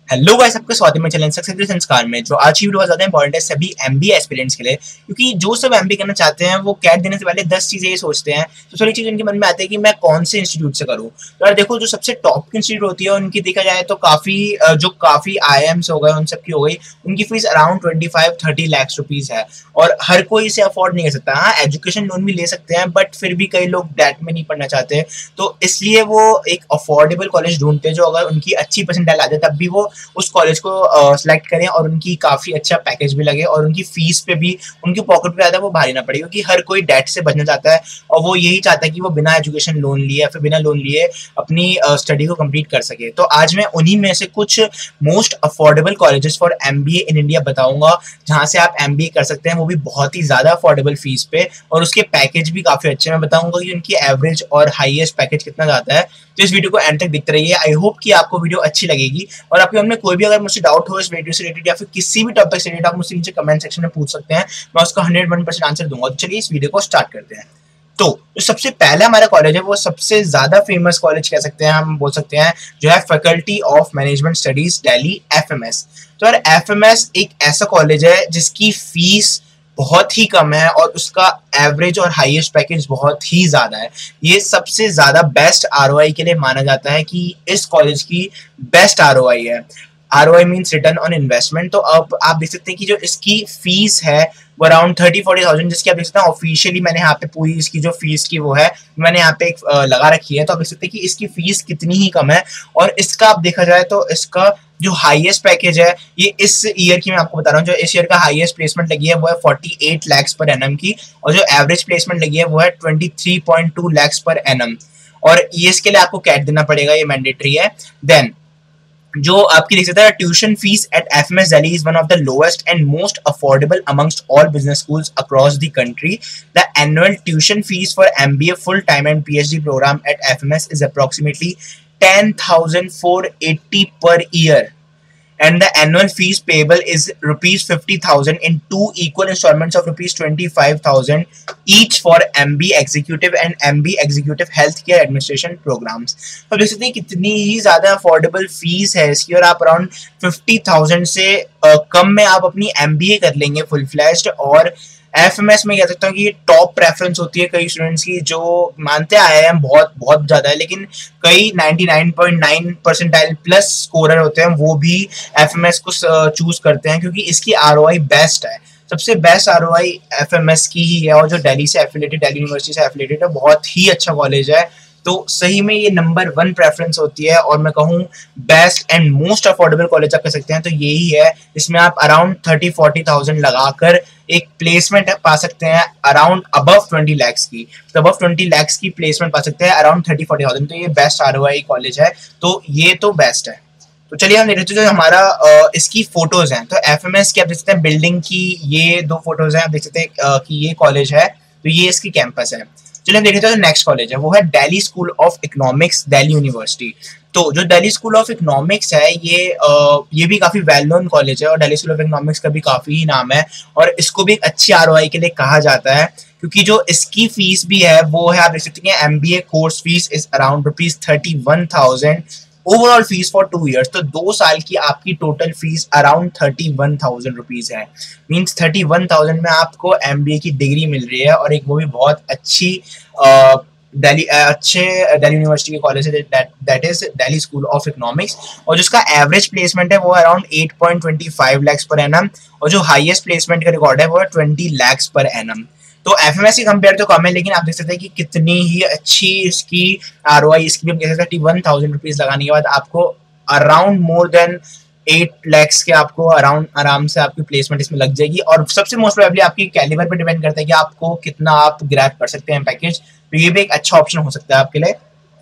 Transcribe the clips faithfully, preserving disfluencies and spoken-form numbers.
Hello guys, सबका स्वागत है चैनल सक्सेस संस्कार में। जो आज की वीडियो बहुत ज्यादा इंपॉर्टेंट है सभी एमबीए एस्पिरेंट्स के लिए, क्योंकि जो सब एमबीए करना चाहते हैं वो कैट देने से पहले दस चीजें ये सोचते हैं। तो सारी चीज उनके मन में आती है कि मैं कौन से इंस्टीट्यूट से करूँ। तो यार देखो, जो सबसे टॉप की इंस्टीट्यूट होती है उनकी देखा जाए तो काफी जो काफी आई एम्स हो गए उन सब की हो गई, उनकी fees around twenty five thirty lakhs rupees है और हर कोई इसे अफोर्ड नहीं कर सकता। हाँ, एजुकेशन लोन भी ले सकते हैं बट फिर भी कई लोग डेट में नहीं पढ़ना चाहते, तो इसलिए वो एक अफोर्डेबल कॉलेज ढूंढते हैं जो अगर उनकी अच्छी परसेंटाइल आ जाए तब भी वो उस कॉलेज को सिलेक्ट uh, करें और उनकी काफी अच्छा पैकेज भी लगे और उनकी फीस पे भी उनकी पॉकेट पे ज्यादा वो भारी ना पड़े, क्योंकि हर कोई डेट से बचना चाहता है और वो यही चाहता है कि वो बिना एजुकेशन लोन लिए या फिर बिना लोन लिए अपनी स्टडी uh, को कंप्लीट कर सके। तो आज मैं उन्हीं में से कुछ most affordable colleges for MBA in India बताऊंगा जहां से आप एमबीए कर सकते हैं, वो भी बहुत ही ज्यादा अफोर्डेबल फीस पे, और उसके पैकेज भी काफी अच्छे। मैं बताऊंगा कि उनकी एवरेज और हाईएस्ट पैकेज कितना जाता है। तो इस वीडियो को एंड तक देखते रहिए। आई होप कि आपको वीडियो अच्छी लगेगी और आपके मन में कोई भी अगर मुझसे डाउट हो इस वीडियो से रिलेटेड या फिर किसी भी टॉपिक से रिलेटेड, आप मुझसे नीचे कमेंट सेक्शन में पूछ सकते हैं, मैं उसका हंड्रेड वन परसेंट आंसर दूंगा। तो चलिए इस वीडियो को स्टार्ट करते हैं। तो जो सबसे पहला हमारा कॉलेज है वो सबसे ज्यादा फेमस कॉलेज कह सकते हैं, हम बोल सकते हैं, जो है faculty of management studies Delhi FMS. तो यार एफएमएस एक ऐसा कॉलेज है जिसकी फीस बहुत ही कम है और उसका एवरेज और हाईएस्ट पैकेज बहुत ही ज्यादा है। ये सबसे ज्यादा बेस्ट आरओआई के लिए माना जाता है कि इस कॉलेज की बेस्ट आरओआई है। ROI means return on investment. तो अब आप देख सकते हैं कि जो इसकी फीस है वो अराउंड थर्टी फोर्टी थाउजेंड, जिसकी आप देख सकते हैं ऑफिशियली मैंने यहाँ पे पूरी इसकी जो फीस की वो है मैंने यहाँ पे एक लगा रखी है। तो आप देख सकते हैं कि इसकी फीस कितनी ही कम है और इसका आप देखा जाए तो इसका जो हाईएस्ट पैकेज है ये इस ईयर की मैं आपको बता रहा हूँ, जो इस ईयर का हाईएस्ट प्लेसमेंट लगी है वो है forty eight lakhs per annum की, और जो एवरेज प्लेसमेंट लगी है वो है twenty three point two lakhs per annum, और ये इसके लिए आपको कैट देना पड़ेगा, ये मैंडेटरी है। देन जो आपकी देख सकते हैं tuition fees at FMS Delhi is one of the lowest and most affordable amongst all business schools across the country. The annual tuition fees for MBA full time and PhD program at FMS is approximately ten thousand four eighty per year, and the annual fees payable is rupees fifty thousand in two equal installments of rupees twenty-five thousand each for M B Executive and M B Executive Healthcare Administration programs। तो देख सकते हैं कितनी ही ज्यादा affordable fees है इसकी, और आप अराउंड फिफ्टी थाउजेंड से uh, कम में आप अपनी एमबीए कर लेंगे फुल फ्लैश्ड। और एफएमएस में कह सकता हूँ कि टॉप प्रेफरेंस होती है कई स्टूडेंट्स की, जो मानते आए हैं बहुत बहुत ज्यादा है, लेकिन कई ninety nine point nine percentile plus scorer होते हैं वो भी एफएमएस को चूज करते हैं क्योंकि इसकी आरओआई बेस्ट है। सबसे बेस्ट आरओआई एफएमएस की ही है और जो दिल्ली से एफिलेटेड, दिल्ली यूनिवर्सिटी से एफिलेटेड है, बहुत ही अच्छा कॉलेज है। तो सही में ये नंबर वन प्रेफरेंस होती है और मैं कहूँ best and most affordable college आप कह सकते हैं तो यही है, जिसमें आप अराउंड थर्टी फोर्टी थाउजेंड लगाकर एक प्लेसमेंट पा सकते हैं अराउंड अबव ट्वेंटी लैक्स की। तो अबव ट्वेंटी लैक्स की प्लेसमेंट पा सकते हैं अराउंड थर्टी फोर्टी थाउजेंड। तो ये बेस्ट आरओआई कॉलेज है, तो ये तो बेस्ट है। तो चलिए हम देख रहे थे जो हमारा आ, इसकी फोटोज हैं। तो एफएमएस की आप देख सकते हैं बिल्डिंग की ये दो फोटोज हैं, आप देख सकते हैं कि ये कॉलेज है, तो ये इसकी कैंपस है। चलिए हम देख रहे थे जो नेक्स्ट कॉलेज है वो है Delhi school of economics Delhi university. तो जो दिल्ली स्कूल ऑफ इकोनॉमिक्स है ये आ, ये भी काफी वेल नोन कॉलेज है और दिल्ली स्कूल ऑफ इकोनॉमिक्स का भी काफी ही नाम है और इसको भी एक अच्छी आरओआई के लिए कहा जाता है, क्योंकि जो इसकी फीस भी है वो है, आप देख सकते हैं MBA course fees is around rupees thirty one thousand, overall fees for two years. तो दो साल की आपकी total fees around thirty one thousand rupees है। मीन्स थर्टी वन थाउजेंड में आपको एमबीए की डिग्री मिल रही है और एक वो भी बहुत अच्छी दिल्ली अच्छे दिल्ली यूनिवर्सिटी के कॉलेज है, that is Delhi school of economics, और जिसका एवरेज प्लेसमेंट है वो around eight point two five lakhs per annum, और जो हाईएस्ट प्लेसमेंट का रिकॉर्ड है वो है ट्वेंटी लैक्स पर एनम। तो एफएमएस की कंपेयर तो कम है, लेकिन आप देख सकते हैं कि कितनी ही अच्छी इसकी आरओआई, इसकी भी हम कह सकते हैं थर्टी वन थाउजेंड रुपीज लगाने के बाद आपको around more than eight lakhs के आपको अराउंड आराम से आपकी प्लेसमेंट इसमें लग जाएगी। और सबसे मोस्ट प्रोबेबली आपकी कैलिबर पे डिपेंड करता है कि आपको कितना आप ग्रैब कर सकते हैं पैकेज, तो ये भी एक अच्छा ऑप्शन हो सकता है आपके लिए।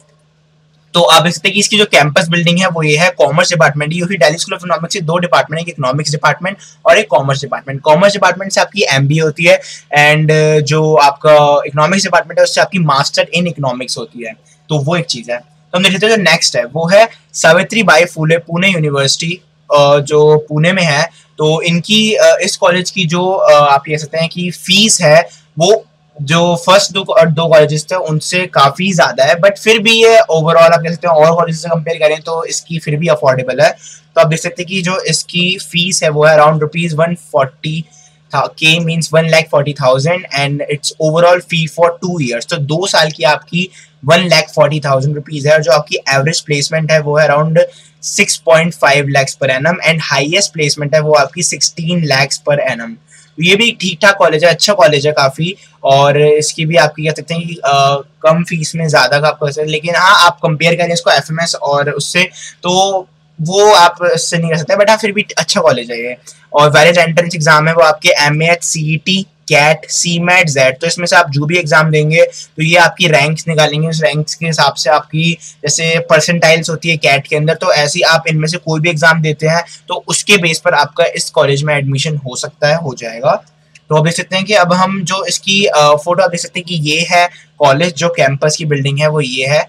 तो आप देख सकते हैं कि इसकी जो कैंपस बिल्डिंग है वो ये है कॉमर्स डिपार्टमेंट। ये दिल्ली स्कूल ऑफ इकोनॉमिक्स के दो डिपार्टमेंट है, इकोनॉमिक्स डिपार्टमेंट और एक कॉमर्स डिपार्टमेंट। कॉमर्स डिपार्टमेंट से आपकी एमबीए होती है एंड जो आपका इकोनॉमिक्स डिपार्टमेंट है उससे आपकी मास्टर इन इकोनॉमिक्स होती है, तो वो एक चीज है। तो हम देख लेते हैं जो नेक्स्ट है वो है सावित्री बाई फुले पुणे यूनिवर्सिटी, जो पुणे में है। तो इनकी इस कॉलेज की जो आप कह सकते हैं कि फीस है वो जो फर्स्ट दो दो कॉलेजेस थे उनसे काफी ज्यादा है, बट फिर भी ये ओवरऑल आप कह सकते हैं और कॉलेजेस से कंपेयर करें तो इसकी फिर भी अफोर्डेबल है। तो आप देख सकते हैं कि जो इसकी फीस है वो है around rupees one forty K means one lakh forty thousand and it's overall fee for two years. तो दो साल की आपकी one lakh forty thousand rupees है और जो आपकी एवरेज प्लेसमेंट है वो है around six point five lakhs per annum and highest placement है वो आपकी सिक्सटीन लैक्स पर एनम। ये भी ठीक ठाक कॉलेज है, अच्छा कॉलेज है काफ़ी, और इसकी भी आपकी कह सकते हैं कि आ, कम फीस में ज़्यादा का आपको, लेकिन हाँ आप कंपेयर करें इसको एफएमएस और उससे तो वो आप इससे नहीं कर सकते, बट हाँ फिर भी अच्छा कॉलेज है ये। और वैलिड एंट्रेंस एग्जाम है वो आपके M H C E T CAT C MAT Z, तो इसमें से आप जो भी एग्जाम देंगे तो ये आपकी रैंक्स निकालेंगे, उस रैंक्स के हिसाब से आपकी जैसे परसेंटाइल्स होती है कैट के अंदर, तो ऐसे आप इनमें से कोई भी एग्जाम देते हैं तो उसके बेस पर आपका इस कॉलेज में एडमिशन हो सकता है, हो जाएगा। तो आप देख सकते हैं कि अब हम जो इसकी फोटो आप देख सकते हैं कि ये है कॉलेज, जो कैंपस की बिल्डिंग है वो ये है।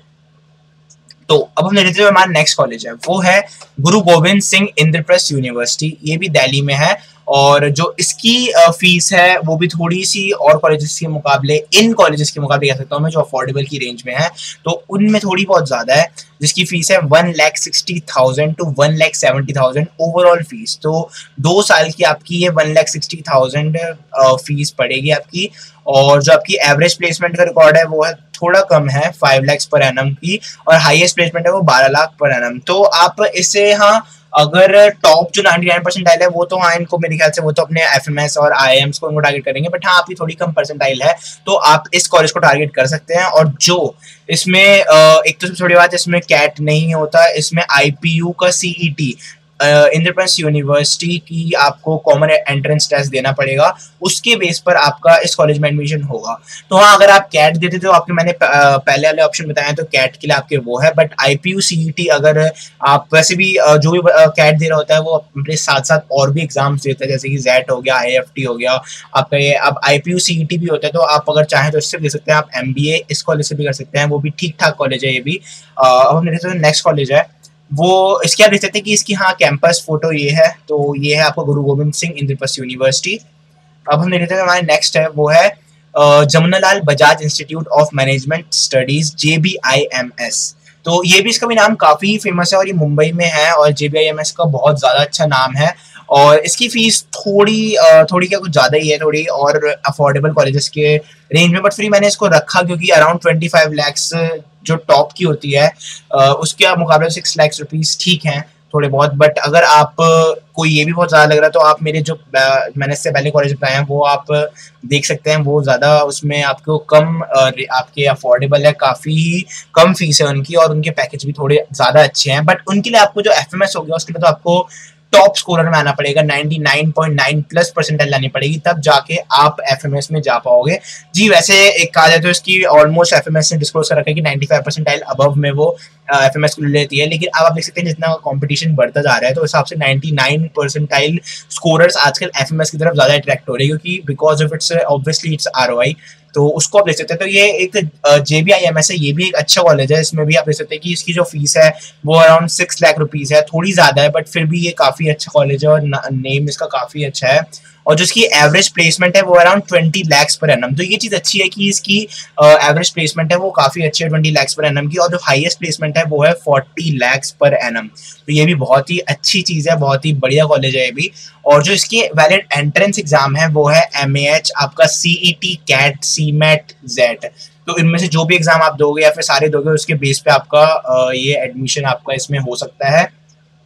तो अब हम देख लेते हैं हमारा नेक्स्ट कॉलेज है वो है गुरु गोविंद सिंह इंद्रप्रस्थ यूनिवर्सिटी, ये भी दिल्ली में है, और जो इसकी फीस है वो भी थोड़ी सी और कॉलेजेस के मुकाबले, इन कॉलेजेस के मुकाबले कह सकता हूँ मैं, जो अफोर्डेबल की रेंज में है तो उनमें थोड़ी बहुत ज़्यादा है, जिसकी फीस है one lakh sixty thousand to one lakh seventy thousand overall fees. तो दो साल की आपकी ये one lakh sixty thousand fees पड़ेगी आपकी, और जो आपकी एवरेज प्लेसमेंट का रिकॉर्ड है वो है थोड़ा कम है, फाइव लैक्स पर एनम की, और हाईएस्ट प्लेसमेंट है वो बारह लाख पर एनम। तो आप इससे हाँ अगर टॉप जो नाइंटी नाइन परसेंटाइल है वो तो हाँ इनको मेरे ख्याल से वो तो अपने एफएमएस और आईआईएम्स को इनको टारगेट करेंगे, बट हाँ आपकी थोड़ी कम परसेंटाइल है तो आप इस कॉलेज को टारगेट कर सकते हैं। और जो इसमें एक तो थोड़ी बात, इसमें कैट नहीं होता, इसमें आईपीयू का सीईटी इंद्रप्रस्थ यूनिवर्सिटी की आपको कॉमन एंट्रेंस टेस्ट देना पड़ेगा, उसके बेस पर आपका इस कॉलेज में एडमिशन होगा। तो हाँ अगर आप कैट देते तो आपके मैंने पहले वाले ऑप्शन बताए तो कैट के लिए आपके वो है, बट आईपीयू सीईटी अगर आप वैसे भी जो भी कैट दे रहा होता है वो अपने साथ साथ और भी एग्जाम्स देता है, जैसे कि जेट हो गया, आईएफटी हो गया आपका, ये अब आईपीयू सीईटी भी होता है, तो आप अगर चाहें तो इससे भी दे सकते हैं। आप एमबीए इस कॉलेज से भी कर सकते हैं, वो भी ठीक ठाक कॉलेज है ये भी। अब हम देखते हैं नेक्स्ट कॉलेज है वो, इसके आप देख सकते हैं कि इसकी हाँ कैंपस फोटो ये है, तो ये है आपको गुरु गोविंद सिंह इंद्रप्रस्थ यूनिवर्सिटी। अब हम देखते हैं हमारे नेक्स्ट है वो है Jamnalal Bajaj institute of management studies J B I M S. तो ये भी, इसका भी नाम काफ़ी फेमस है और ये मुंबई में है, और J B I M S का बहुत ज़्यादा अच्छा नाम है, और इसकी फीस थोड़ी थोड़ी क्या कुछ ज़्यादा ही है, थोड़ी और अफोर्डेबल कॉलेजेस के रेंज में, बट फिर मैंने इसको रखा क्योंकि अराउंड ट्वेंटी फाइव लैक्स जो टॉप की होती है उसके मुकाबले सिक्स लैक्स रुपीज़ ठीक हैं थोड़े बहुत। बट अगर आप को ये भी बहुत ज़्यादा लग रहा है तो आप मेरे जो मैंने इससे पहले कॉलेज बताए हैं वो आप देख सकते हैं, वो ज़्यादा उसमें आपको कम आपके अफोर्डेबल है, काफ़ी ही कम फीस है उनकी, और उनके पैकेज भी थोड़े ज़्यादा अच्छे हैं। बट उनके लिए आपको जो एफएमएस हो गया उसके लिए तो आपको टॉप स्कोरर में आना पड़ेगा, ninety nine point nine plus percentile लानी पड़ेगी, तब जाके आप एफएमएस में जा पाओगे। जी वैसे एक कहा जाए तो इसकी ऑलमोस्ट एफएमएस ने डिस्क्लोज कर रखा है कि नाइंटी फाइव परसेंटाइल अबव में वो एफएमएस को ले लेती है, लेकिन अब आप देख सकते हैं जितना कंपटीशन बढ़ता जा रहा है तो उस हिसाब से नाइंटी नाइन परसेंटाइल स्कोरर्स आजकल एफएमएस की तरफ ज़्यादा अट्रैक्ट हो रही है, क्योंकि because of its obviously its ROI, तो उसको आप देख सकते हैं। तो ये एक जेबीआईएमएस है, ये भी एक अच्छा कॉलेज है, इसमें भी आप देख सकते हैं कि इसकी जो फीस है वो अराउंड सिक्स लाख रुपीज़ है, थोड़ी ज़्यादा है बट फिर भी ये काफ़ी अच्छा कॉलेज है और नेम इसका काफ़ी अच्छा है, और जो इसकी एवरेज प्लेसमेंट है वो around twenty lakhs per annum. तो ये चीज़ अच्छी है कि इसकी एवरेज प्लेसमेंट है वो काफ़ी अच्छी है ट्वेंटी लैक्स पर एनम की, और जो हाईएस्ट प्लेसमेंट है वो है फोर्टी लैक्स पर एनम। तो ये भी बहुत ही अच्छी चीज़ है, बहुत ही बढ़िया कॉलेज है ये भी। और जो इसकी वैलिड एंट्रेंस एग्जाम है वो है एम ए एच आपका C E T CAT C MAT Z. तो इनमें से जो भी एग्जाम आप दोगे या फिर सारे दोगे उसके बेस पे आपका ये एडमिशन आपका इसमें हो सकता है।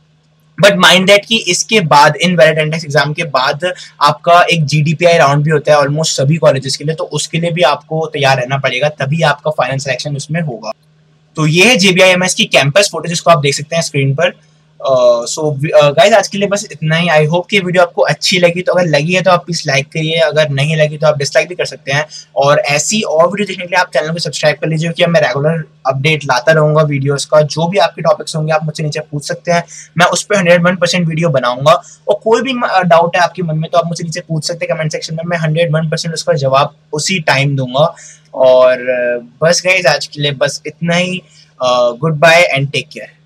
बट माइंड दैट कि इसके बाद इन वैलिड एंट्रेंस एग्जाम के बाद आपका एक जीडीपीआई राउंड भी होता है ऑलमोस्ट सभी कॉलेजेस के लिए, तो उसके लिए भी आपको तैयार रहना पड़ेगा, तभी आपका फाइनल सिलेक्शन उसमें होगा। तो ये है जेबीआईएमएस की कैंपस फोटो जिसको आप देख सकते हैं स्क्रीन पर। सो गाइज आज के लिए बस इतना ही। आई होप कि वीडियो आपको अच्छी लगी, तो अगर लगी है तो आप प्लीज लाइक करिए, अगर नहीं लगी तो आप डिसलाइक भी कर सकते हैं। और ऐसी और वीडियो देखने के लिए आप चैनल को सब्सक्राइब कर लीजिए, क्योंकि मैं रेगुलर अपडेट लाता रहूंगा वीडियोस का। जो भी आपके टॉपिक्स होंगे आप मुझसे नीचे पूछ सकते हैं, मैं उस पर हंड्रेड वन परसेंट वीडियो बनाऊंगा। और कोई भी डाउट है आपके मन में तो आप मुझसे नीचे पूछ सकते हैं कमेंट सेक्शन में, मैं हंड्रेड वन परसेंट उसका जवाब उसी टाइम दूंगा। और बस गाइज आज के लिए बस इतना ही। Good bye and take care.